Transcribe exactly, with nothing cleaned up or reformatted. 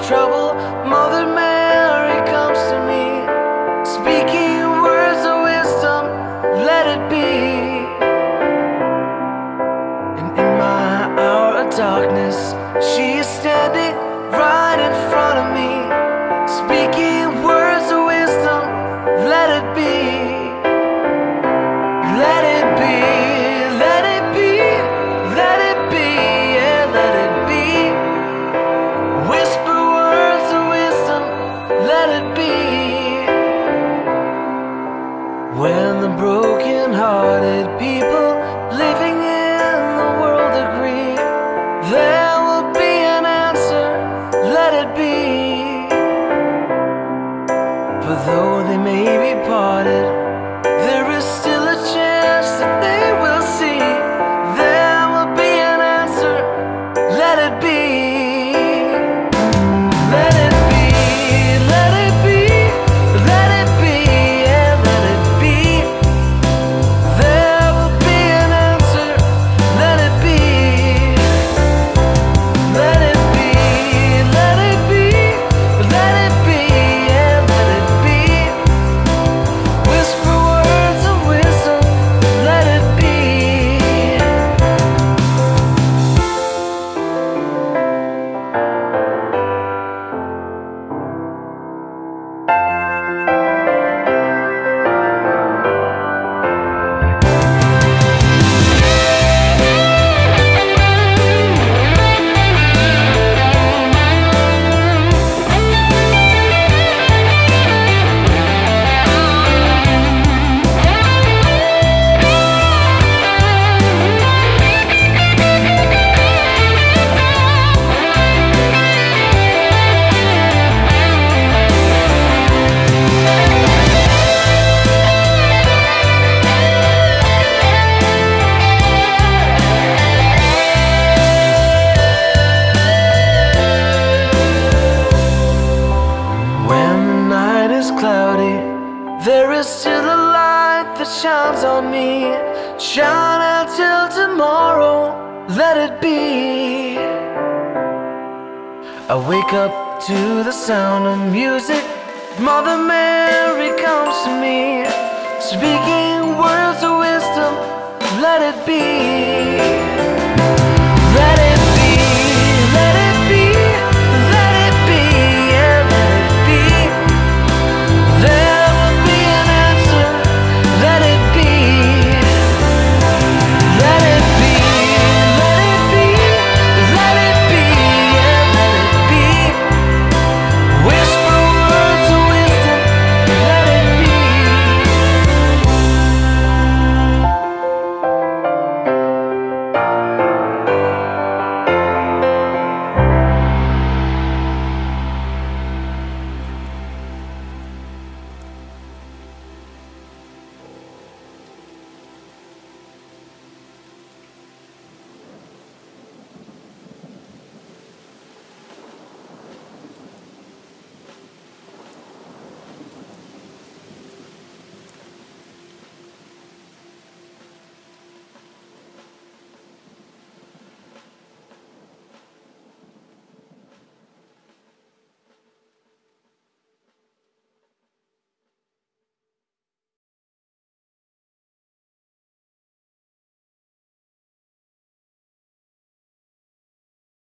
trouble, Mother Mary comes to me, speaking words of wisdom, let it be. And in my hour of darkness, she is standing right in front of me, speaking words of wisdom, let it be. Let it be, let it be, let it be, yeah, let it be. Whisper words of wisdom, let it be. When the broken-hearted people living in the world agree, there will be an answer, let it be. For though they may be parted, there is still a chance that they will see. There will be an answer, let it be. Let it be, let it be, let it be, yeah, let it be. There will be an answer, let it be. Let it be, let it be, let it be, yeah, let it be. Whisper words of wisdom, let it be. Cloudy, there is still a light that shines on me. Shine until tomorrow, let it be. I wake up to the sound of music, Mother Mary comes to me, speaking